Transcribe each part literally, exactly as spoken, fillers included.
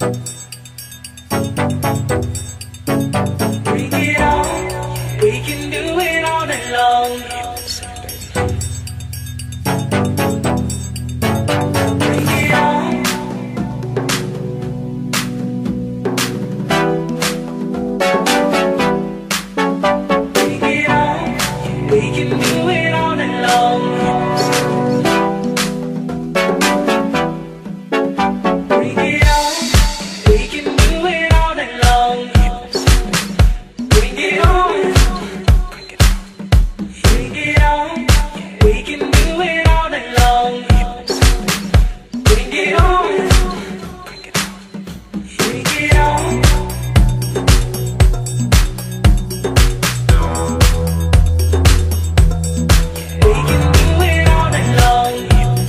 Bring it on, we can do it all night long. Bring it on. Bring it on, we can do it all night long. Bring it on, we can do it all night long. Bring it on, bring it on, we can do it all night long. Bring it on, bring it on. We can do it all night long.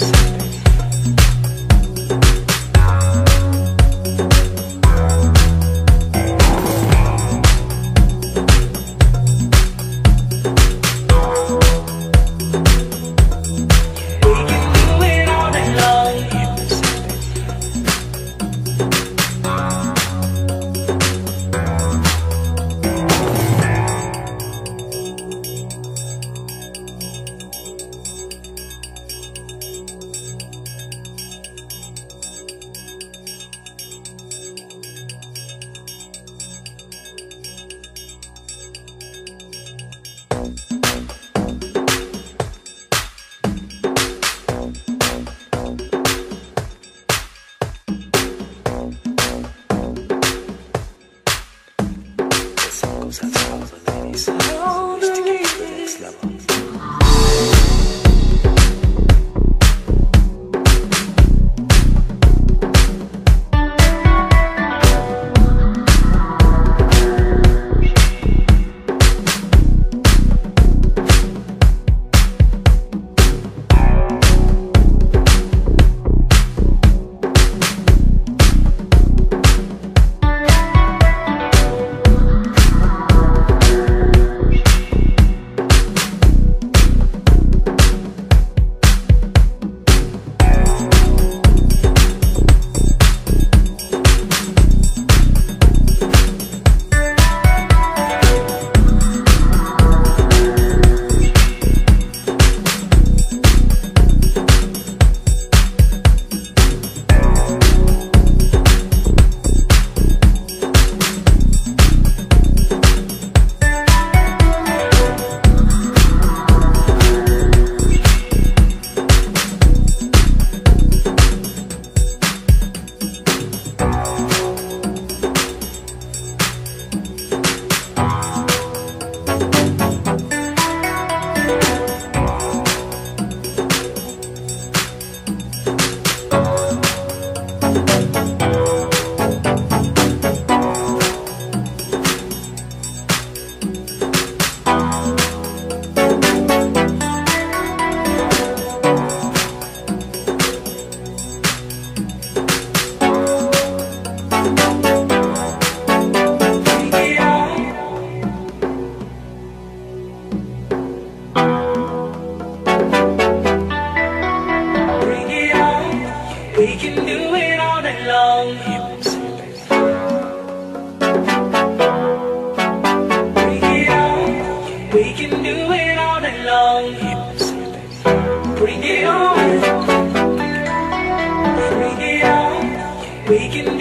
We can do it all night long. Bring it on, we can do it all night long. Bring it on, bring it on, we can